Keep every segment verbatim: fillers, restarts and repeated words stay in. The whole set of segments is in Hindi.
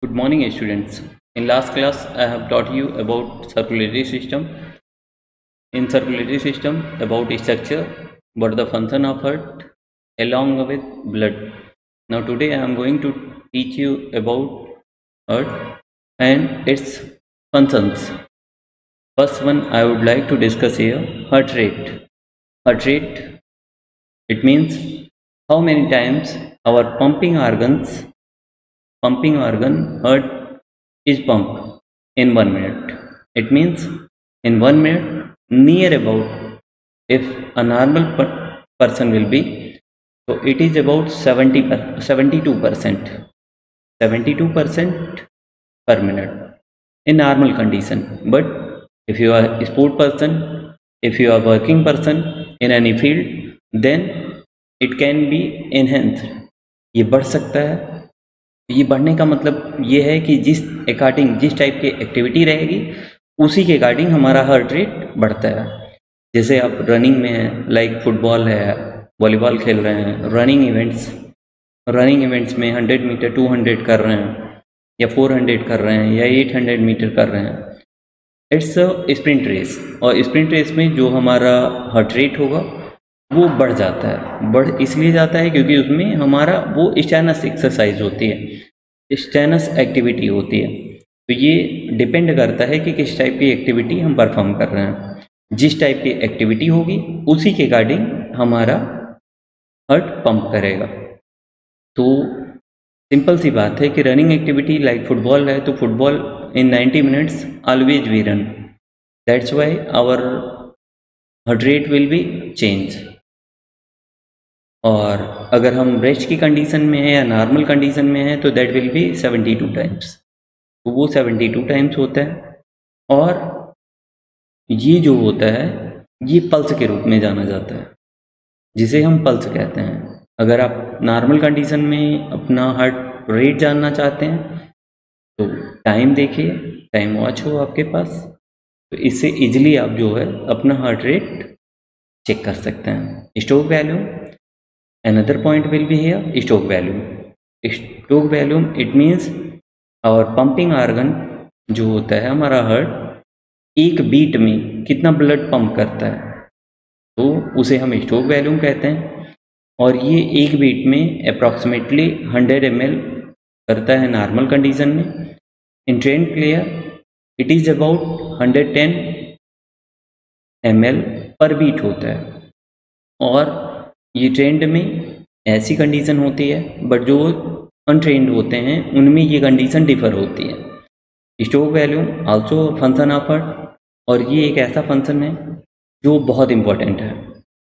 Good morning, students. In last class, I have taught you about circulatory system. In circulatory system, about structure, what the function of heart, along with blood. Now today I am going to teach you about heart and its functions. First one I would like to discuss here, heart rate. Heart rate, it means how many times our pumping organs pumping organ heart is pumped in one minute. It means in one minute, near about, if a normal per person will be, so it is about seventy seventy-two percent seventy-two percent per minute in normal condition. But if you are a sport person, if you are working person in any field, then it can be enhanced. ये बढ़ सकता है. ये बढ़ने का मतलब ये है कि जिस अकॉर्डिंग जिस टाइप की एक्टिविटी रहेगी उसी के अकॉर्डिंग हमारा हार्ट रेट बढ़ता है. जैसे आप रनिंग में हैं, लाइक फुटबॉल है, वॉलीबॉल खेल रहे हैं, रनिंग इवेंट्स रनिंग इवेंट्स में हंड्रेड मीटर टू हंड्रेड कर रहे हैं या फोर हंड्रेड कर रहे हैं या एट हंड्रेड मीटर कर रहे हैं. इट्स अ स्प्रिंट रेस, और स्प्रिंट रेस में जो हमारा हार्ट रेट होगा वो बढ़ जाता है. बढ़ इसलिए जाता है क्योंकि उसमें हमारा वो स्टेनस एक्सरसाइज होती है, स्टेनस एक्टिविटी होती है. तो ये डिपेंड करता है कि किस टाइप की एक्टिविटी हम परफॉर्म कर रहे हैं. जिस टाइप की एक्टिविटी होगी उसी के अकॉर्डिंग हमारा हार्ट पंप करेगा. तो सिंपल सी बात है कि रनिंग एक्टिविटी लाइक फुटबॉल है, तो football in ninety minutes always we run. That's why our heart rate will be change. और अगर हम रेस्ट की कंडीशन में है या नॉर्मल कंडीशन में है तो that will be seventy two times. तो वो सेवेंटी टू टाइम्स होता है. और ये जो होता है ये पल्स के रूप में जाना जाता है, जिसे हम पल्स कहते हैं. अगर आप नॉर्मल कंडीशन में अपना हार्ट रेट जानना चाहते हैं तो टाइम देखिए, टाइम वॉच हो आपके पास, तो इससे इजीली आप जो है अपना हार्ट रेट चेक कर सकते हैं. Stroke value, another point will be here, stroke volume. Stroke volume it means our pumping organ जो होता है हमारा हार्ट एक बीट में कितना ब्लड पंप करता है, तो उसे हम स्ट्रोक वॉल्यूम कहते हैं. और ये एक बीट में अप्रॉक्सीमेटली हंड्रेड एम एल करता है नॉर्मल कंडीशन में. In trained player it is about hundred ten M L per beat होता है. और ये ट्रेंड में ऐसी कंडीशन होती है, बट जो अनट्रेंड होते हैं उनमें ये कंडीशन डिफर होती है. Stroke volume also function of heart, और ये एक ऐसा फंक्शन है जो बहुत इम्पोर्टेंट है.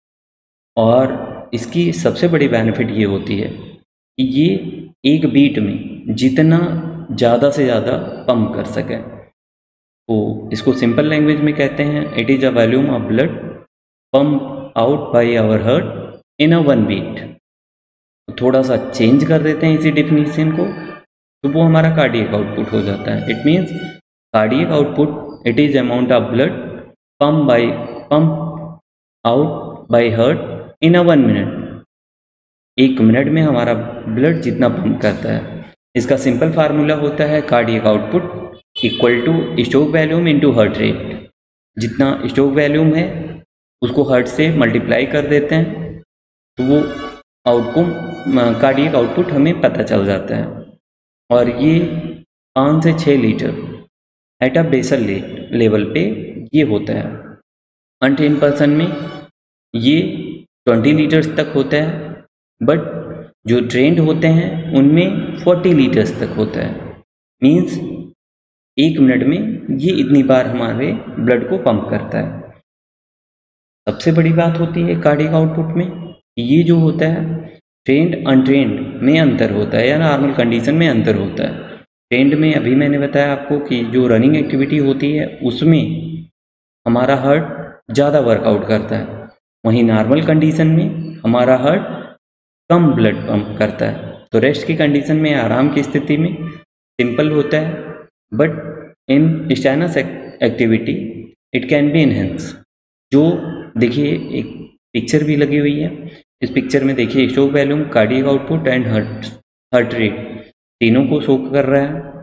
और इसकी सबसे बड़ी बेनिफिट ये होती है कि ये एक बीट में जितना ज़्यादा से ज़्यादा पंप कर सके. तो इसको सिंपल लैंग्वेज में कहते हैं it is a volume of blood pump out by our heart in a one beat. थोड़ा सा चेंज कर देते हैं इसी डिफिनीशन को, तो वो हमारा कार्डियक आउटपुट हो जाता है. It means cardiac output it is amount of blood pump by pump out by heart in a one minute. एक मिनट में हमारा ब्लड जितना पंप करता है. इसका सिंपल फार्मूला होता है cardiac output equal to stroke volume into heart rate. जितना स्ट्रोक वॉल्यूम है उसको हार्ट से मल्टीप्लाई कर देते हैं, तो वो आउटपुट कार्डियक आउटपुट हमें पता चल जाता है. और ये पाँच से छः litre at a basal level पे ये होता है. अनट्रेन्ड पर्सन में ये ट्वेंटी लीटर्स तक होता है, बट जो ट्रेंड होते हैं उनमें फोर्टी लीटर्स तक होता है. मीन्स एक मिनट में ये इतनी बार हमारे ब्लड को पंप करता है. सबसे बड़ी बात होती है कार्डियक आउटपुट में, ये जो होता है ट्रेंड अनट्रेंड में अंतर होता है या नॉर्मल कंडीशन में अंतर होता है. ट्रेंड में अभी मैंने बताया आपको कि जो रनिंग एक्टिविटी होती है उसमें हमारा हार्ट ज़्यादा वर्कआउट करता है. वहीं नॉर्मल कंडीशन में हमारा हार्ट कम ब्लड पंप करता है. तो रेस्ट की कंडीशन में, आराम की स्थिति में सिंपल होता है, but in strenuous activity it can be enhance. जो देखिए एक पिक्चर भी लगी हुई है, इस पिक्चर में देखिए stroke volume, cardiac output and heart heart rate तीनों को शो कर रहा है.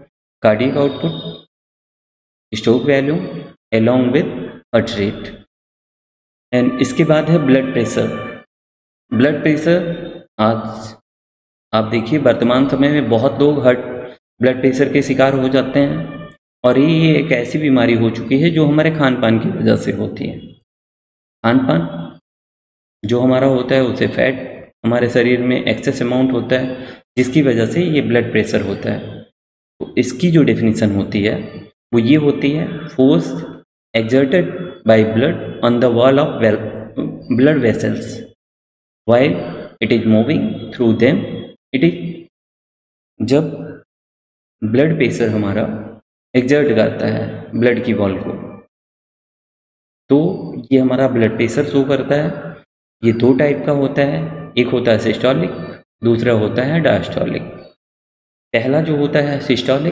Cardiac output, stroke value along with heart rate. And इसके बाद है ब्लड प्रेशर। ब्लड प्रेशर आज आप देखिए वर्तमान समय में बहुत लोग हार्ट ब्लड प्रेशर के शिकार हो जाते हैं, और ये एक ऐसी बीमारी हो चुकी है जो हमारे खान पान की वजह से होती है। खान पान जो हमारा होता है उसे फैट हमारे शरीर में एक्सेस अमाउंट होता है, जिसकी वजह से ये ब्लड प्रेशर होता है। तो इसकी जो डेफिनेशन होती है वो ये होती है, force exerted by blood on the wall of well, blood vessels while it is moving through them. It is जब ब्लड प्रेशर हमारा एग्जर्ट करता है ब्लड की वॉल को, तो ये हमारा ब्लड प्रेशर शो करता है। ये दो टाइप का होता है, एक होता है सिस्टोलिक, दूसरा होता है डायस्टोलिक। पहला जो होता है systolic,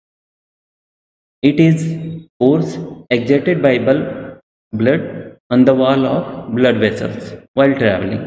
it is force exerted by blood on the wall of blood vessels while traveling।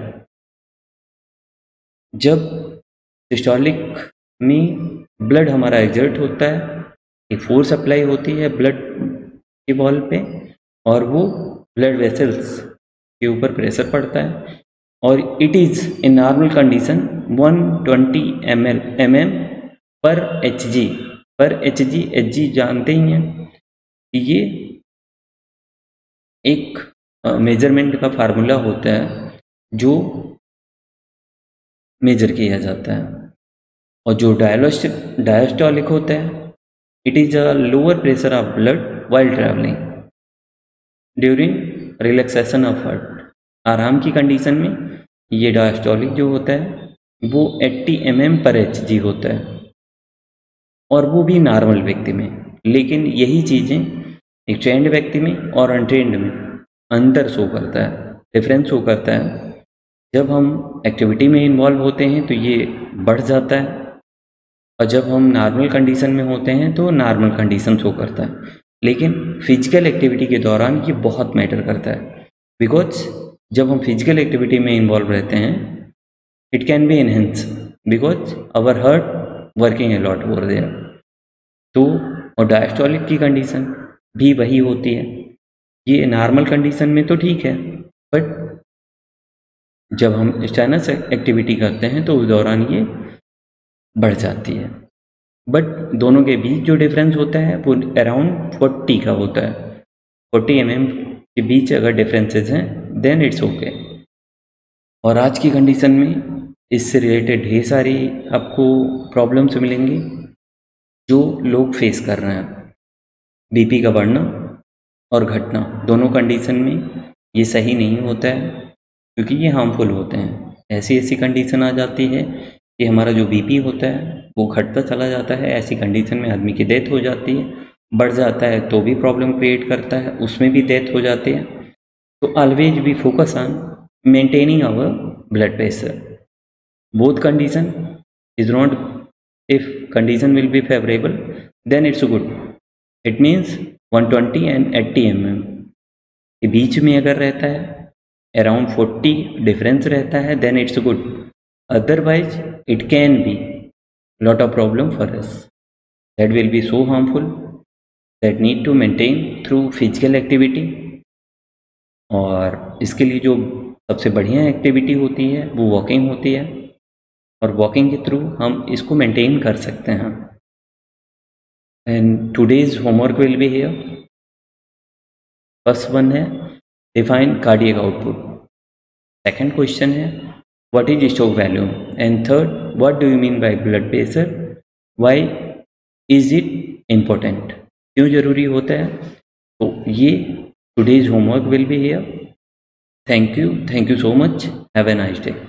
जब सिस्टोलिक में ब्लड हमारा एग्जर्ट होता है, एक फोर्स अप्लाई होती है ब्लड के वॉल पे, और वो ब्लड वेसल्स के ऊपर प्रेशर पड़ता है, और it is in normal condition one twenty M L M M per H G per H ji H G जानते ही हैं, ये एक मेजरमेंट का फार्मूला होता है जो मेजर किया जाता है। और जो डायलोस्टिक डायस्टोलिक होता है, it is a lower pressure of blood while travelling during relaxation of heart. आराम की कंडीशन में ये डायस्टोलिक जो होता है वो अस्सी M M per H G होता है, और वो भी नॉर्मल व्यक्ति में। लेकिन यही चीज़ें एक ट्रेंड व्यक्ति में और अनट्रेंड में अंतर शो करता है, डिफरेंस शो करता है। जब हम एक्टिविटी में इन्वॉल्व होते हैं तो ये बढ़ जाता है, और जब हम नॉर्मल कंडीशन में होते हैं तो नॉर्मल कंडीशन शो करता है। लेकिन फिजिकल एक्टिविटी के दौरान ये बहुत मैटर करता है, बिकॉज जब हम फिजिकल एक्टिविटी में इन्वॉल्व रहते हैं, it can be enhance because our heart working a lot over there. तो और डायस्टोलिक की कंडीशन भी वही होती है। ये नॉर्मल कंडीशन में तो ठीक है, बट जब हम स्टेनस एक्टिविटी करते हैं तो उस दौरान ये बढ़ जाती है। बट दोनों के बीच जो डिफरेंस होता है वो अराउंड फोर्टी का होता है। फोर्टी एम एम के बीच अगर डिफरेंसेस हैं देन इट्स ओके। और आज की कंडीशन में इससे रिलेटेड ढेर सारी आपको प्रॉब्लम्स मिलेंगी जो लोग फेस कर रहे हैं। बीपी का बढ़ना और घटना दोनों कंडीशन में ये सही नहीं होता है, क्योंकि ये हार्मफुल होते हैं। ऐसी ऐसी कंडीशन आ जाती है कि हमारा जो बीपी होता है वो घटता चला जाता है। ऐसी कंडीशन में आदमी की डेथ हो जाती है। बढ़ जाता है तो भी प्रॉब्लम क्रिएट करता है, उसमें भी डेथ हो जाती है। तो always we focus on maintaining our blood pressure. Both condition is not, if condition will be favourable then it's good. It means one twenty and eighty M M के बीच में अगर रहता है, अराउंड फोर्टी डिफरेंस रहता है, then it's good. Otherwise it can be lot of problem for us that will be so harmful that need to maintain through physical activity. और इसके लिए जो सबसे बढ़िया एक्टिविटी होती है वो वॉकिंग होती है, और वॉकिंग के थ्रू हम इसको मेंटेन कर सकते हैं। And today's homework will be here. First one है define cardiac output. Second question है what is stroke value, and third what do you mean by blood pressure, why is it important, क्यों जरूरी होता है। तो ये today's homework will be here. Thank you, thank you so much, have a nice day.